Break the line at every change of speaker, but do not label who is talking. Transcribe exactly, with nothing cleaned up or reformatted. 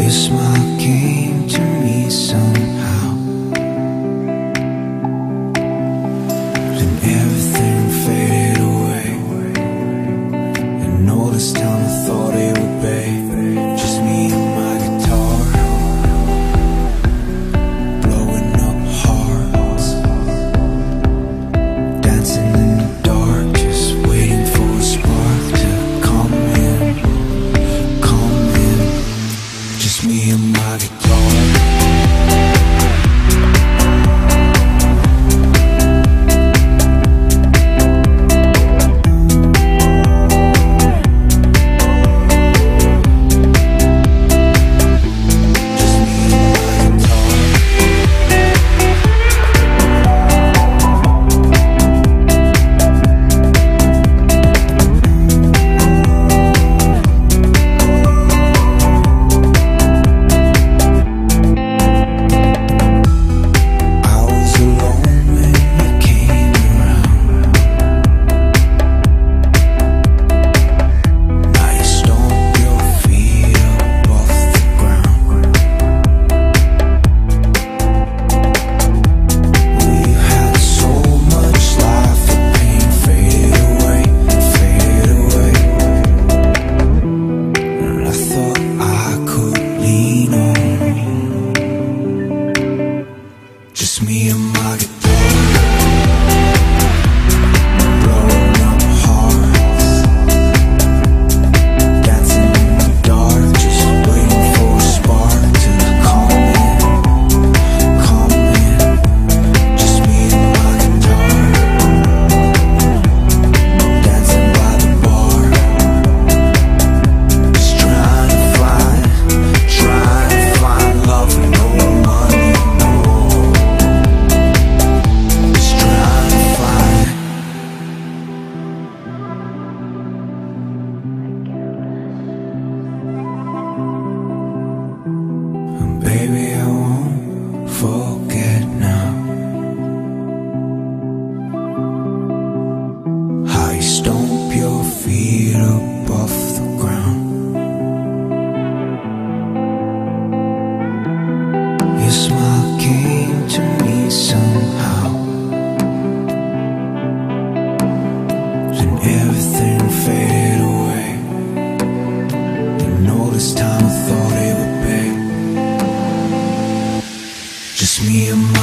Your smile came to me somehow. Then everything faded away, and all this time I thought it would be just me and my guitar, blowing up hearts, dancing in the dark, just waiting for a spark to come in, come in. Just me and my guitar. Just me and my guitar, blowing up hearts, dancing in the dark, just waiting for a spark to come in, come in. Just me and my guitar, dancing by the bar, just trying to find, trying to find love with no money, no. Baby, I won't forget now how you stomp your feet up off the ground. Your smile came to me somehow. Then everything faded away, and all this time I thought it would be just me and my